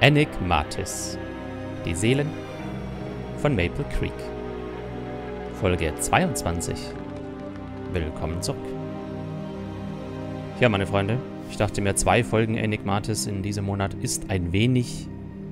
Enigmatis. Die Seelen von Maple Creek. Folge 22. Willkommen zurück. Ja, meine Freunde, ich dachte mir, 2 Folgen Enigmatis in diesem Monat ist ein wenig.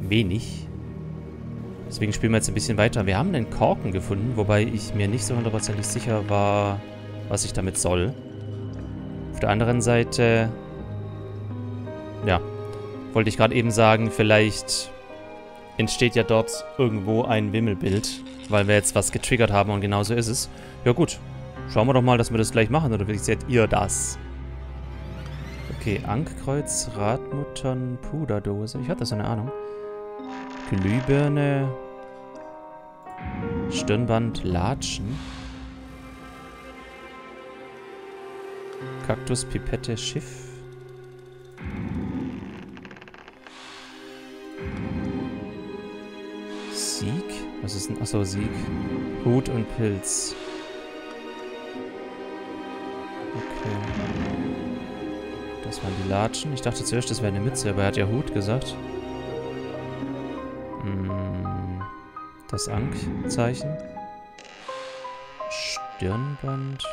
Deswegen spielen wir jetzt ein bisschen weiter. Wir haben einen Korken gefunden, wobei ich mir nicht so hundertprozentig sicher war, was ich damit soll. Auf der anderen Seite, ja, wollte ich gerade eben sagen, vielleicht entsteht ja dort irgendwo ein Wimmelbild, weil wir jetzt was getriggert haben und genauso ist es. Ja gut, schauen wir doch mal, dass wir das gleich machen, oder wie seht ihr das? Okay, Ankkreuz, Radmuttern, Puderdose. Ich hatte so eine Ahnung. Glühbirne, Stirnband, Latschen. Kaktus, Pipette, Schiff. Sieg? Was ist denn? Achso, Sieg. Hut und Pilz. Okay. Das waren die Latschen. Ich dachte zuerst, das wäre eine Mütze, aber er hat ja Hut gesagt. Das Ankzeichen. Stirnband.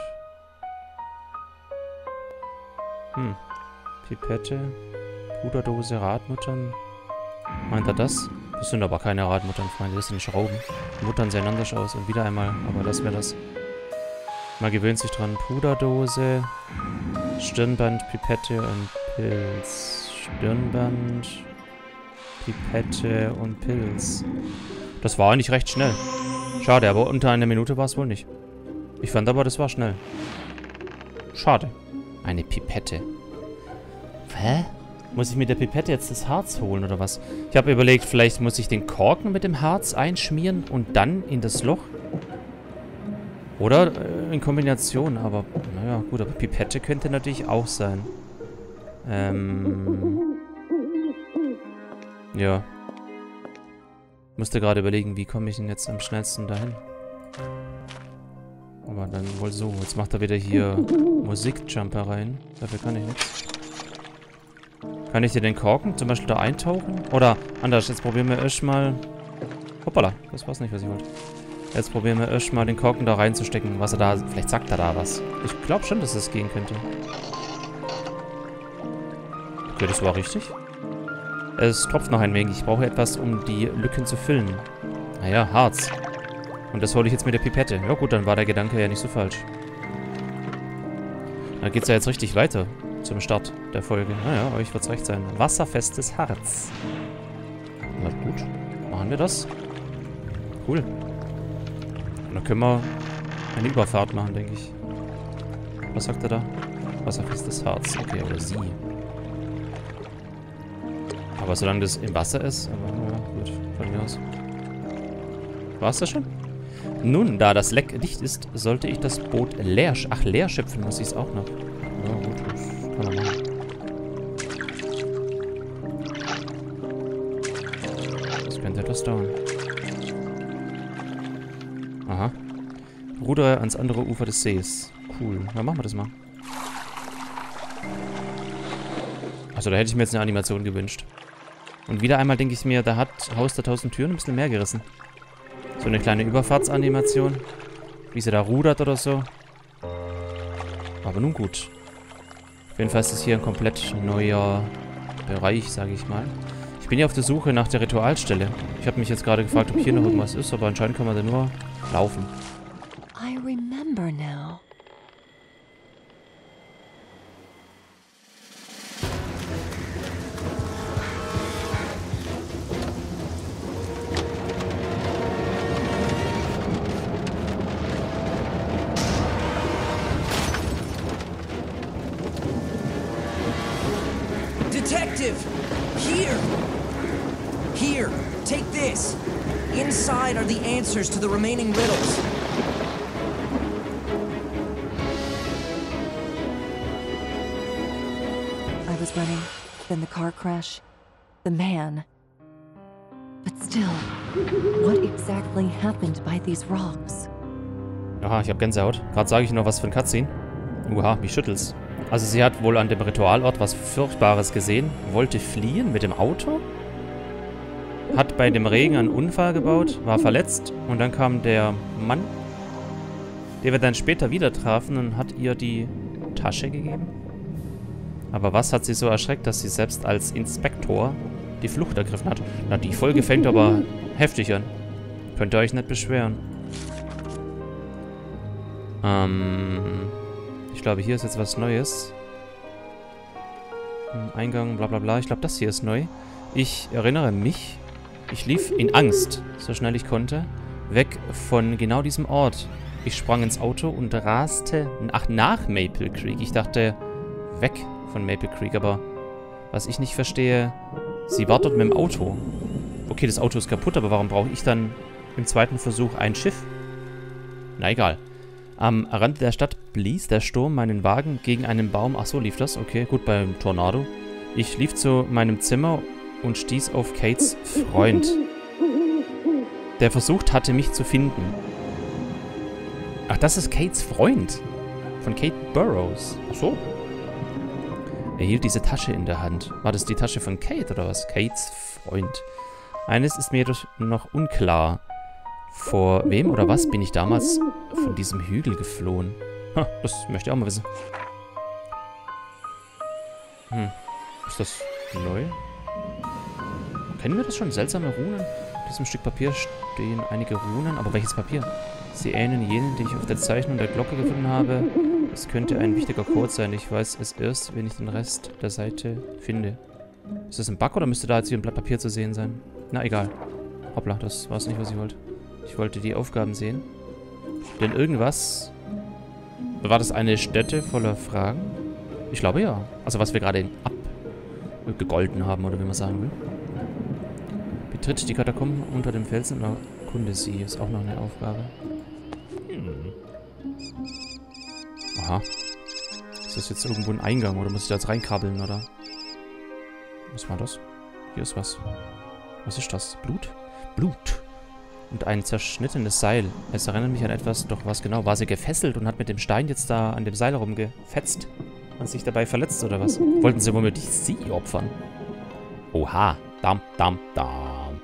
Pipette. Puderdose, Radmuttern. Meint er das? Das sind aber keine Radmuttern, Freunde. Das sind Schrauben. Muttern sehen anders aus. Und wieder einmal. Aber lassen wir das. Man gewöhnt sich dran. Puderdose. Stirnband, Pipette und Pilz. Stirnband, Pipette und Pilz. Das war eigentlich recht schnell. Schade, aber unter einer Minute war es wohl nicht. Ich fand aber, das war schnell. Schade. Eine Pipette. Hä? Muss ich mit der Pipette jetzt das Harz holen, oder was? Ich habe überlegt, vielleicht muss ich den Korken mit dem Harz einschmieren und dann in das Loch. Oder in Kombination, aber naja, gut, aber Pipette könnte natürlich auch sein. Ja. Musste gerade überlegen, wie komme ich denn jetzt am schnellsten dahin? Aber dann wohl so. Jetzt macht er wieder hier Musikjumper rein. Dafür kann ich nichts. Kann ich dir den Korken zum Beispiel da eintauchen? Oder anders, jetzt probieren wir erstmal... Hoppala, das war's nicht, was ich wollte. Jetzt probieren wir erstmal den Korken da reinzustecken, was er da... Vielleicht sagt er da was. Ich glaube schon, dass es gehen könnte. Okay, das war richtig. Es tropft noch ein wenig. Ich brauche etwas, um die Lücken zu füllen. Naja, Harz. Und das hole ich jetzt mit der Pipette. Ja gut, dann war der Gedanke ja nicht so falsch. Dann geht's ja jetzt richtig weiter zum Start der Folge. Naja, euch wird's recht sein. Wasserfestes Harz. Na gut, machen wir das. Cool. Und dann können wir eine Überfahrt machen, denke ich. Was sagt er da? Wasserfestes Harz. Okay, oder sie. Aber solange das im Wasser ist, aber ja, gut, von mir aus. War's das schon? Nun, da das Leck dicht ist, sollte ich das Boot leer schöpfen muss ich es auch noch. Ja gut, das kann man machen. Das könnte etwas dauern. Aha. Rudere ans andere Ufer des Sees. Cool. Dann machen wir das mal. Also da hätte ich mir jetzt eine Animation gewünscht. Und wieder einmal denke ich mir, da hat Haus der 1000 Türen ein bisschen mehr gerissen. So eine kleine Überfahrtsanimation. Wie sie da rudert oder so. Aber nun gut. Auf jeden Fall ist das hier ein komplett neuer Bereich, sage ich mal. Ich bin ja auf der Suche nach der Ritualstelle. Ich habe mich jetzt gerade gefragt, ob hier noch irgendwas ist, aber anscheinend kann man da nur laufen. I remember now. Detective! Here! Here, take this. Inside are the answers to the remaining riddles. I was running, then the car crash, the man. But still, what exactly happened by these rocks? Aha, ich habe Gänsehaut. Gerade sage ich noch was für ein Cutscene. Uha, mich schüttelt's. Also sie hat wohl an dem Ritualort was Furchtbares gesehen, wollte fliehen mit dem Auto hat bei dem Regen einen Unfall gebaut, war verletzt und dann kam der Mann, den wir dann später wieder trafen und hat ihr die Tasche gegeben. Aber was hat sie so erschreckt, dass sie selbst als Inspektor die Flucht ergriffen hat? Na, die Folge fängt aber heftig an. Könnt ihr euch nicht beschweren. Ich glaube, hier ist jetzt was Neues. Eingang, bla bla bla. Ich glaube, das hier ist neu. Ich erinnere mich, ich lief in Angst, so schnell ich konnte, weg von genau diesem Ort. Ich sprang ins Auto und raste nach Maple Creek. Ich dachte, weg von Maple Creek, aber was ich nicht verstehe, sie war dort mit dem Auto. Okay, das Auto ist kaputt, aber warum brauche ich dann im zweiten Versuch ein Schiff? Na egal. Am Rand der Stadt blies der Sturm meinen Wagen gegen einen Baum. Ach so, lief das? Okay, gut, beim Tornado. Ich lief zu meinem Zimmer und stieß auf Kates Freund, der versucht hatte, mich zu finden. Ach, das ist Kates Freund. Von Kate Burrows. Ach so. Er hielt diese Tasche in der Hand. War das die Tasche von Kate oder was? Kates Freund. Eines ist mir jedoch noch unklar. Vor wem oder was bin ich damals von diesem Hügel geflohen? Ha, das möchte ich auch mal wissen. Ist das neu? Kennen wir das schon? Seltsame Runen? Auf diesem Stück Papier stehen einige Runen. Aber welches Papier? Sie ähneln jenen, die ich auf der Zeichnung der Glocke gefunden habe. Es könnte ein wichtiger Code sein. Ich weiß es erst, wenn ich den Rest der Seite finde. Ist das ein Bug oder müsste da jetzt hier ein Blatt Papier zu sehen sein? Na, egal. Hoppla, das war es nicht, was ich wollte. Ich wollte die Aufgaben sehen. Denn irgendwas... War das eine Stätte voller Fragen? Ich glaube ja. Also was wir gerade abgegolten haben, oder wie man sagen will. Betritt die Katakomben unter dem Felsen und erkunde sie. Ist auch noch eine Aufgabe. Aha. Ist das jetzt irgendwo ein Eingang oder muss ich da jetzt reinkrabbeln, oder? Was war das? Hier ist was. Was ist das? Blut? Blut. Und ein zerschnittenes Seil. Es erinnert mich an etwas, doch was genau? War sie gefesselt und hat mit dem Stein jetzt da an dem Seil rumgefetzt und sich dabei verletzt, oder was? Wollten sie womöglich sie opfern? Oha. Dam, dam, dam.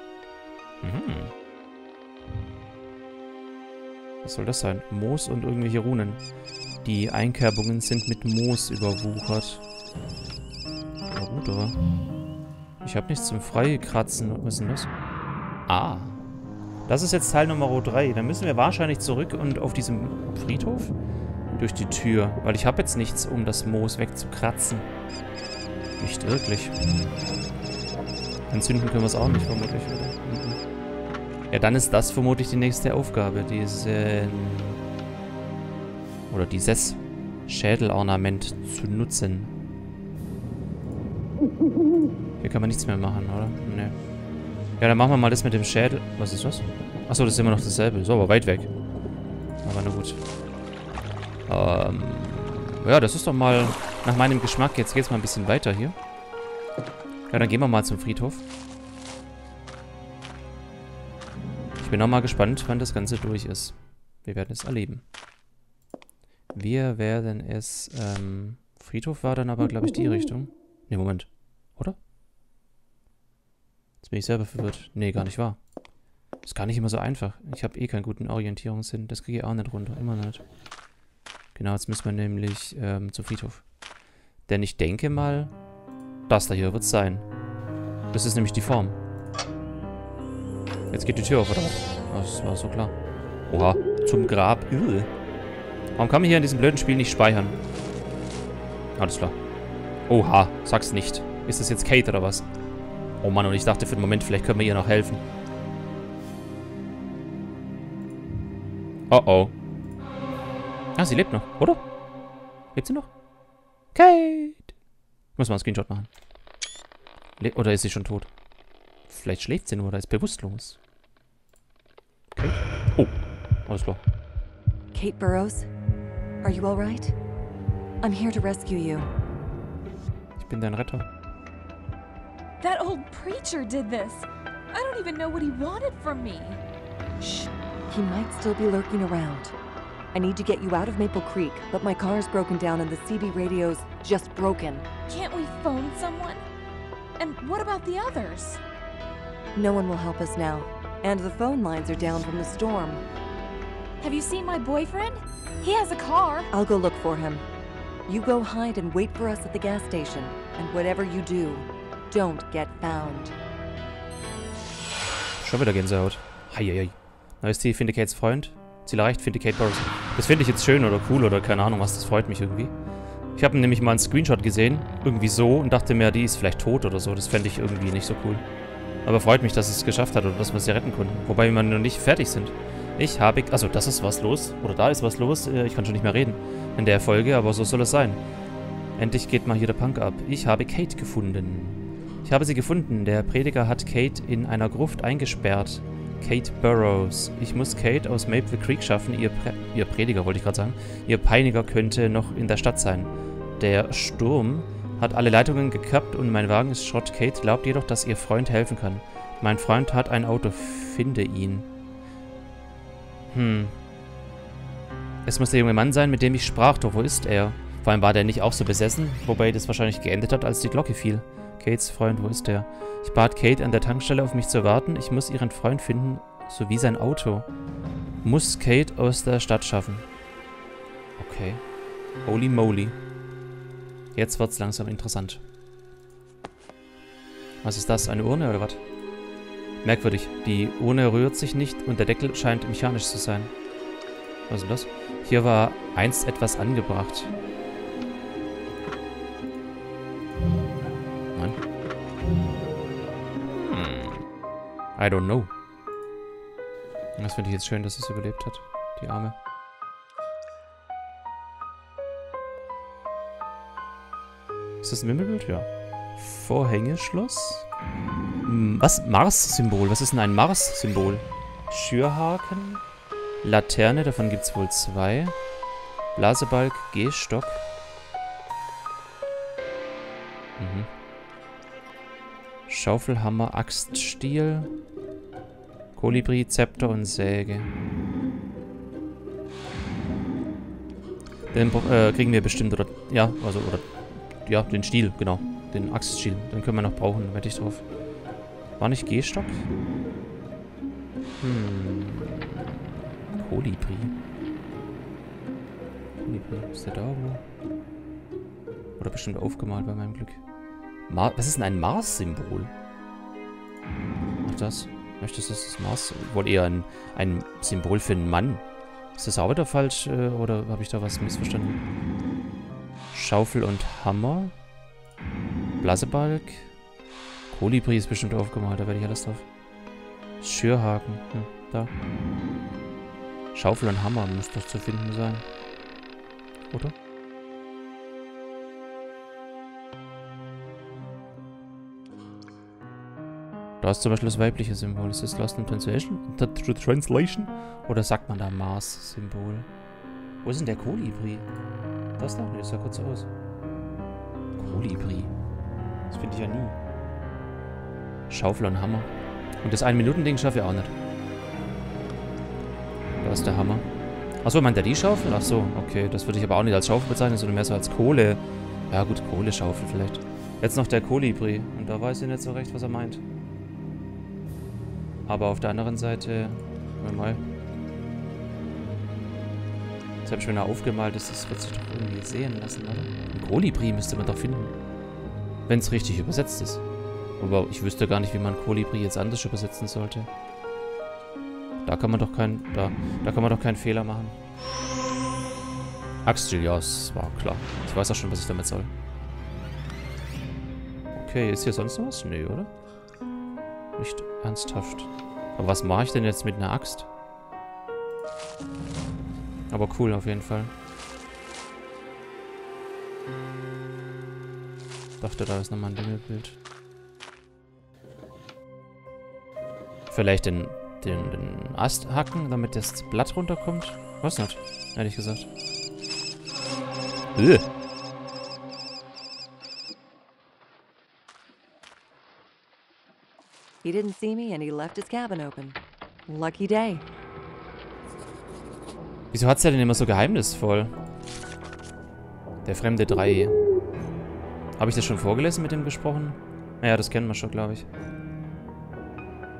Was soll das sein? Moos und irgendwelche Runen. Die Einkerbungen sind mit Moos überwuchert. Na gut, aber... Ich habe nichts zum Freikratzen. Was ist denn das? Ah. Das ist jetzt Teil Nummer 3. Dann müssen wir wahrscheinlich zurück und auf diesem Friedhof durch die Tür. Weil ich habe jetzt nichts, um das Moos wegzukratzen. Nicht wirklich. Entzünden können wir es auch nicht, vermutlich, oder? Ja, dann ist das vermutlich die nächste Aufgabe. Dieses Schädelornament zu nutzen. Hier kann man nichts mehr machen, oder? Ne. Ja, dann machen wir mal das mit dem Schädel. Was ist das? Achso, das ist immer noch dasselbe. So, aber weit weg. Aber na gut. Ja, das ist doch mal nach meinem Geschmack. Jetzt geht's mal ein bisschen weiter hier. Ja, dann gehen wir mal zum Friedhof. Ich bin auch mal gespannt, wann das Ganze durch ist. Wir werden es erleben. Wir werden es, Friedhof war dann aber, glaube ich, die Richtung. Ne, Moment. Oder? Jetzt bin ich selber verwirrt. Nee, gar nicht wahr. Ist gar nicht immer so einfach. Ich habe eh keinen guten Orientierungssinn. Das kriege ich auch nicht runter. Immer nicht. Genau, jetzt müssen wir nämlich zum Friedhof. Denn ich denke mal, das da hier wird es sein. Das ist nämlich die Form. Jetzt geht die Tür auf, oder was? Das war so klar. Oha, zum Grab. Warum kann man hier in diesem blöden Spiel nicht speichern? Alles klar. Oha, sag's nicht. Ist das jetzt Kate oder was? Oh Mann, und ich dachte für den Moment, vielleicht können wir ihr noch helfen. Oh oh. Ah, sie lebt noch, oder? Lebt sie noch? Kate! Ich muss mal einen Screenshot machen. Oder ist sie schon tot? Vielleicht schläft sie nur oder ist bewusstlos. Kate? Oh, alles klar. Kate Burrows, are you alright? I'm here to rescue you. Ich bin dein Retter. That old preacher did this. I don't even know what he wanted from me. Shh. He might still be lurking around. I need to get you out of Maple Creek, but my car's broken down and the CB radio's just broken. Can't we phone someone? And what about the others? No one will help us now. And the phone lines are down from the storm. Have you seen my boyfriend? He has a car. I'll go look for him. You go hide and wait for us at the gas station. And whatever you do, don't get found. Schon wieder Gänsehaut. Heieiei. Neues Ziel, finde Kates Freund. Ziel erreicht, finde Kate Burrows. Das finde ich jetzt schön oder cool oder keine Ahnung was. Das freut mich irgendwie. Ich habe nämlich mal einen Screenshot gesehen. Irgendwie so. Und dachte mir, die ist vielleicht tot oder so. Das fände ich irgendwie nicht so cool. Aber freut mich, dass es geschafft hat oder dass wir sie retten konnten. Wobei wir noch nicht fertig sind. Ich habe... Also, das ist was los. Oder da ist was los. Ich kann schon nicht mehr reden in der Folge, aber so soll es sein. Endlich geht mal hier der Punk ab. Ich habe Kate gefunden. Ich habe sie gefunden. Der Prediger hat Kate in einer Gruft eingesperrt. Kate Burrows. Ich muss Kate aus Maple Creek schaffen. Ihr Prediger, wollte ich gerade sagen. Ihr Peiniger könnte noch in der Stadt sein. Der Sturm hat alle Leitungen gekappt und mein Wagen ist Schrott. Kate glaubt jedoch, dass ihr Freund helfen kann. Mein Freund hat ein Auto. Finde ihn. Es muss der junge Mann sein, mit dem ich sprach. Doch wo ist er? Vor allem war der nicht auch so besessen, wobei das wahrscheinlich geendet hat, als die Glocke fiel. Kates Freund, wo ist der? Ich bat Kate an der Tankstelle auf mich zu warten. Ich muss ihren Freund finden, sowie sein Auto. Muss Kate aus der Stadt schaffen. Okay. Holy moly. Jetzt wird's langsam interessant. Was ist das? Eine Urne oder was? Merkwürdig. Die Urne rührt sich nicht und der Deckel scheint mechanisch zu sein. Was ist denn das? Hier war einst etwas angebracht. Nein. I don't know. Das finde ich jetzt schön, dass es überlebt hat. Die Arme. Ist das ein Wimmelbild? Ja. Vorhängeschloss? Was? Mars-Symbol. Was ist denn ein Mars-Symbol? Schürhaken. Laterne, davon gibt es wohl 2. Blasebalg, Gehstock. Schaufelhammer, Axtstiel. Kolibri, Zepter und Säge. Den kriegen wir bestimmt, oder... Ja, also, oder... Ja, den Stiel, genau. Den Axtstiel. Den können wir noch brauchen, wette ich drauf. War nicht Gehstock? Kolibri. Kolibri. Ist der da wo? Oder bestimmt aufgemalt bei meinem Glück. Was ist denn ein Mars-Symbol? Ach das. Möchtest du das Mars? Wohl eher ein Symbol für einen Mann. Ist das auch wieder falsch? Oder habe ich da was missverstanden? Schaufel und Hammer. Blasebalg. Kolibri ist bestimmt aufgemalt, da werde ich alles drauf. Schürhaken. Da. Schaufel und Hammer muss doch zu finden sein. Oder? Da ist zum Beispiel das weibliche Symbol. Ist das Lost in Translation? Oder sagt man da Mars-Symbol? Wo ist denn der Kolibri? Das da? Ne, das sah kurz aus. Kolibri. Das finde ich ja nie. Schaufel und Hammer. Und das 1-Minuten-Ding schaffe ich auch nicht. Da ist der Hammer. Achso, meint er die Schaufel? Achso, okay. Das würde ich aber auch nicht als Schaufel bezeichnen, sondern mehr so als Kohle. Ja gut, Kohleschaufel vielleicht. Jetzt noch der Kolibri. Und da weiß ich nicht so recht, was er meint. Aber auf der anderen Seite... Mal. Das habe ich schon aufgemalt. Das wird sich doch irgendwie sehen lassen, oder? Ein Kolibri müsste man doch finden. Wenn es richtig übersetzt ist. Aber ich wüsste gar nicht, wie man Kolibri jetzt anders übersetzen sollte. Da kann man doch keinen... Da kann man doch keinen Fehler machen. Axtstiel, ja, das war klar. Ich weiß auch schon, was ich damit soll. Okay, ist hier sonst noch was? Nee, oder? Nicht ernsthaft. Aber was mache ich denn jetzt mit einer Axt? Aber cool auf jeden Fall. Dachte, da ist nochmal ein Wimmelbild. Vielleicht den Ast hacken, damit das Blatt runterkommt? Was nicht, ehrlich gesagt. He didn't see me and he left his cabin open. Lucky day. Wieso hat's ja denn immer so geheimnisvoll? Der fremde 3. Habe ich das schon vorgelesen, mit dem gesprochen? Naja, das kennen wir schon, glaube ich.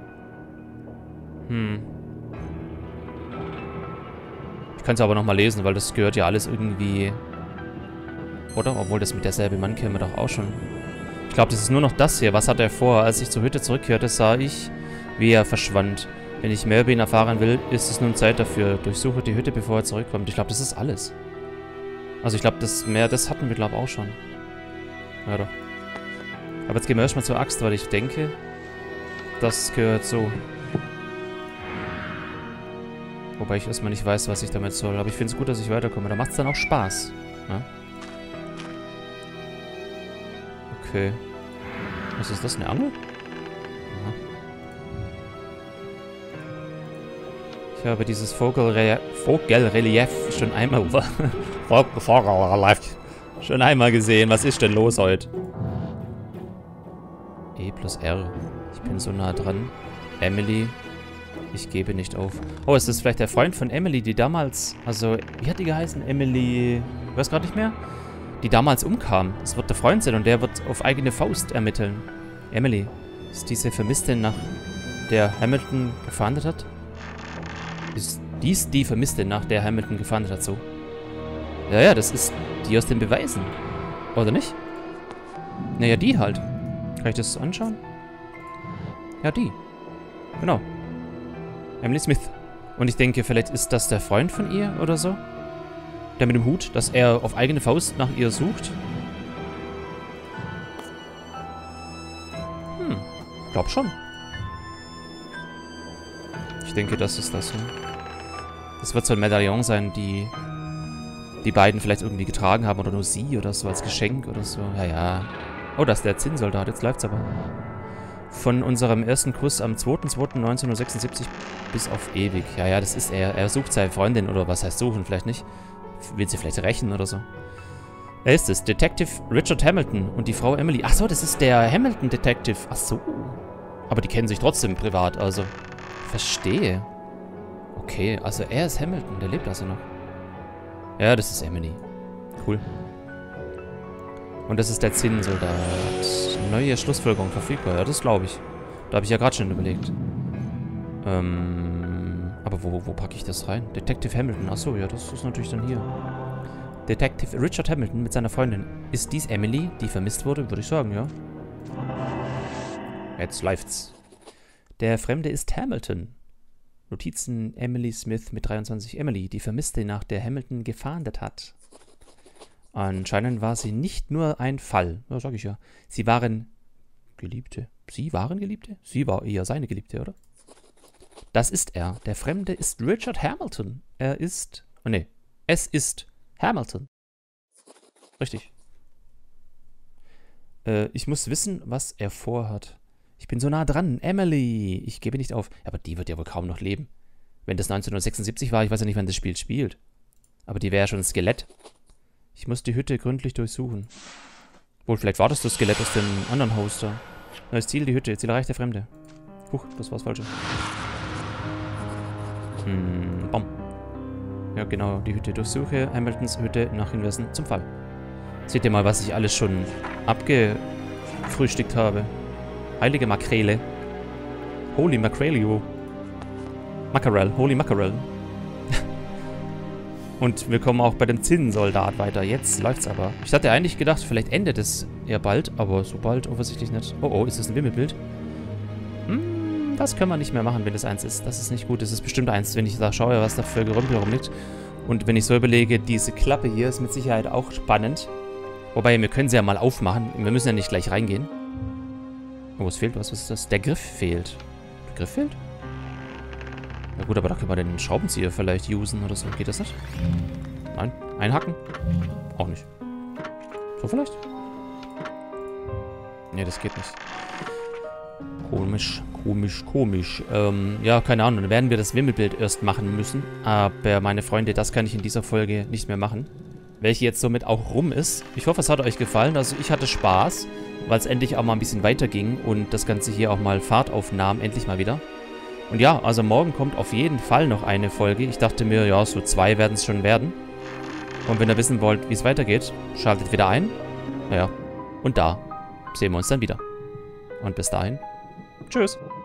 Ich kann es aber nochmal lesen, weil das gehört ja alles irgendwie... Oder? Obwohl das mit derselben Mann käme doch auch schon. Ich glaube, das ist nur noch das hier. Was hat er vor? Als ich zur Hütte zurückkehrte, sah ich, wie er verschwand. Wenn ich mehr über ihn erfahren will, ist es nun Zeit dafür. Durchsuche die Hütte, bevor er zurückkommt. Ich glaube, das ist alles. Also ich glaube, das hatten wir, glaube ich, auch schon. Ja doch. Aber jetzt gehen wir erstmal zur Axt, weil ich denke, das gehört so. Wobei ich erstmal nicht weiß, was ich damit soll. Aber ich finde es gut, dass ich weiterkomme. Da macht es dann auch Spaß. Ja? Okay. Was ist das? Eine Angel? Aha. Ich habe dieses Vogelrelief schon einmal... schon einmal gesehen. Was ist denn los heute? E plus R. Ich bin so nah dran. Emily. Ich gebe nicht auf. Oh, ist das vielleicht der Freund von Emily, die damals... Also, wie hat die geheißen? Emily... Ich weiß gerade nicht mehr. Die damals umkam. Das wird der Freund sein und der wird auf eigene Faust ermitteln. Emily. Ist diese Vermisste, nach der Hamilton gefahndet hat? Ist dies die Vermisste, nach der Hamilton gefahndet hat, so? Ja, ja, das ist die aus den Beweisen. Oder nicht? Naja, die halt. Kann ich das anschauen? Ja, die. Genau. Emily Smith. Und ich denke, vielleicht ist das der Freund von ihr oder so? Der mit dem Hut, dass er auf eigene Faust nach ihr sucht? Glaub schon. Ich denke, das ist das, ne? Das wird so ein Medaillon sein, die beiden vielleicht irgendwie getragen haben oder nur sie oder so als Geschenk oder so. Ja, ja. Oh, das ist der Zinnsoldat. Jetzt läuft's aber. Von unserem ersten Kuss am 2.2.1976 bis auf ewig. Ja, ja, das ist er. Er sucht seine Freundin oder was heißt suchen? Vielleicht nicht. Will sie vielleicht rächen oder so. Er ist es. Detective Richard Hamilton und die Frau Emily. Ach so, das ist der Hamilton-Detective. Ach so. Aber die kennen sich trotzdem privat, also. Verstehe. Okay, also er ist Hamilton. Der lebt also noch. Ja, das ist Emily. Cool. Und das ist der Zinnsoldat. Neue Schlussfolgerung verfügbar. Ja, das glaube ich. Da habe ich ja gerade schon überlegt. Aber wo packe ich das rein? Detective Hamilton. Achso, ja, das ist natürlich dann hier. Detective Richard Hamilton mit seiner Freundin. Ist dies Emily, die vermisst wurde? Würde ich sagen, ja. Jetzt läuft's. Der Fremde ist Hamilton. Notizen Emily Smith mit 23. Emily, die Vermisste, nach der Hamilton gefahndet hat. Anscheinend war sie nicht nur ein Fall. Ja, sag ich ja. Sie waren Geliebte. Sie waren Geliebte? Sie war eher seine Geliebte, oder? Das ist er. Der Fremde ist Richard Hamilton. Er ist... Oh, nee. Es ist Hamilton. Richtig. Ich muss wissen, was er vorhat. Ich bin so nah dran. Emily. Ich gebe nicht auf. Aber die wird ja wohl kaum noch leben. Wenn das 1976 war, ich weiß ja nicht, wann das Spiel spielt. Aber die wäre ja schon ein Skelett. Ich muss die Hütte gründlich durchsuchen. Wohl, vielleicht war das Skelett aus dem anderen Haus da. Neues Ziel, die Hütte. Ziel erreicht, der Fremde. Huch, das war's Falsche. Bom. Ja, genau, die Hütte durchsuche. Hamiltons Hütte nach Hinweisen zum Fall. Seht ihr mal, was ich alles schon abgefrühstückt habe. Heilige Makrele. Holy Macrelio. Mackerel. Holy Mackerel. Und wir kommen auch bei dem Zinnsoldat weiter. Jetzt läuft's aber. Ich hatte eigentlich gedacht, vielleicht endet es eher bald, aber so bald offensichtlich nicht. Oh, oh, ist das ein Wimmelbild? Das können wir nicht mehr machen, wenn das 1 ist. Das ist nicht gut. Das ist bestimmt 1, wenn ich da schaue, was da für Gerümpel rumliegt. Und wenn ich so überlege, diese Klappe hier ist mit Sicherheit auch spannend. Wobei, wir können sie ja mal aufmachen. Wir müssen ja nicht gleich reingehen. Oh, es fehlt was. Was ist das? Der Griff fehlt. Der Griff fehlt? Na gut, aber da können wir den Schraubenzieher vielleicht usen oder so. Geht das nicht? Nein. Einhaken? Auch nicht. So vielleicht? Ne, das geht nicht. Komisch, komisch, komisch. Ja, keine Ahnung. Dann werden wir das Wimmelbild erst machen müssen. Aber meine Freunde, das kann ich in dieser Folge nicht mehr machen. Welche jetzt somit auch rum ist. Ich hoffe, es hat euch gefallen. Also ich hatte Spaß, weil es endlich auch mal ein bisschen weiter ging und das Ganze hier auch mal Fahrt aufnahm. Endlich mal wieder. Und ja, also morgen kommt auf jeden Fall noch eine Folge. Ich dachte mir, ja, so 2 werden es schon werden. Und wenn ihr wissen wollt, wie es weitergeht, schaltet wieder ein. Naja, und da sehen wir uns dann wieder. Und bis dahin, tschüss.